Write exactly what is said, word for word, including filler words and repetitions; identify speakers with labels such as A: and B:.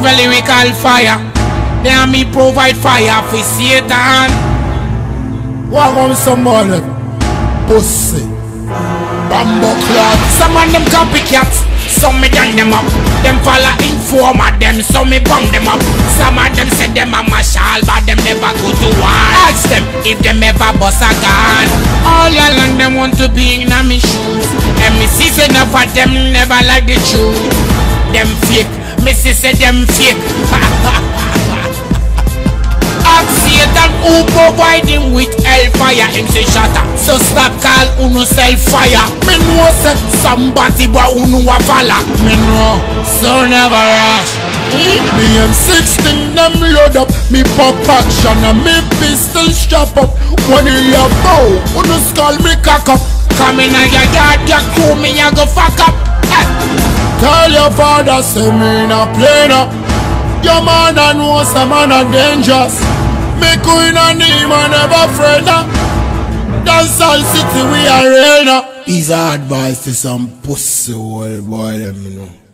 A: a lyrical fire. Then me provide fire for Satan.
B: What on somebody? Pussy. Bambo clock.
A: Some of them copycats, some me done them up. Them follow informer them, so me bang them up. Some of them say them a marshal, but them never go to war. Ask them if them ever bust a gun. All along them want to be in a me shoes. And me see say enough of them never like the truth. Them fake, me see say them fake. Ask Satan who provide him with hellfire. Him say shatter, so stop call uno sell fire. Me know say somebody but uno a follow. Me know, so never rush.
B: Me M sixteen them load up. Me pop action and me pistol strap up. When you a bow, uno skull me cock up.
A: Come in and your yard, your crew me a go fuck up. Eh.
B: Tell your father say me na play now. Your man a know some man a dangerous. Me queen and him a never afraid now. Dance all city we are real now. He's advice to some pussy old boy them you know.